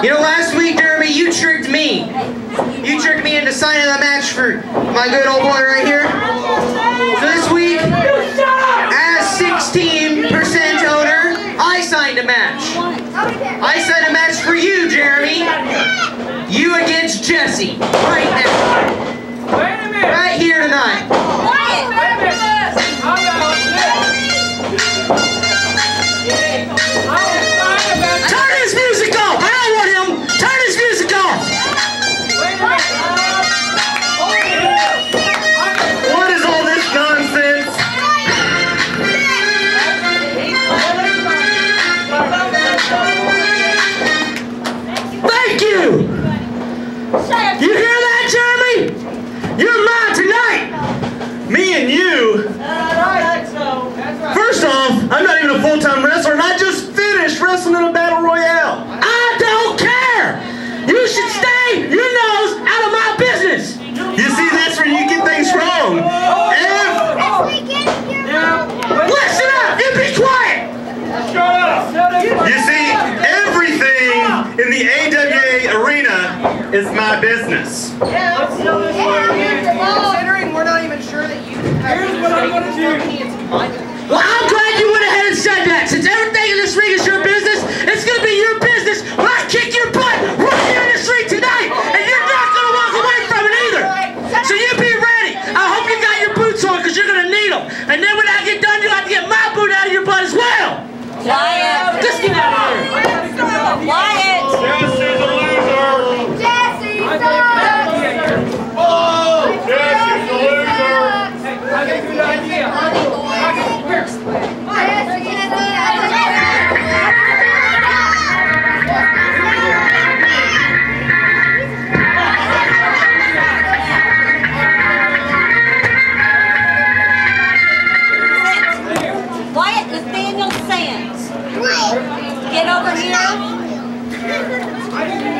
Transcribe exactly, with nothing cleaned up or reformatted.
You know, last week, Jeremy, you tricked me. You tricked me into signing the match for my good old boy right here. So this week, as sixteen percent owner, I signed a match. I signed a match for you, Jeremy. You against Jesse, right now. Right here tonight. Turn his music off! I don't want him! Turn his music off! What is all this nonsense? Thank you! You hear that, Jeremy? You're mine tonight! Me and you? First off, I'm not even a full-time wrestler, and I just finished wrestling in a battle royale. I don't care! You should stay your nose out of my business! You see, that's where you get things wrong. And listen up and be quiet! You see, everything in the A W A arena is my business. Considering we're not even sure that you have Here's what I'm gonna do. Well, I'm glad you went ahead and said that. Since everything in this ring is your business, it's going to be your business when I kick your butt right here in this ring tonight. And you're not going to walk away from it either. So you be ready. I hope you got your boots on because you're going to need them. And then when I get done, you'll have to get my boot out of your butt as well.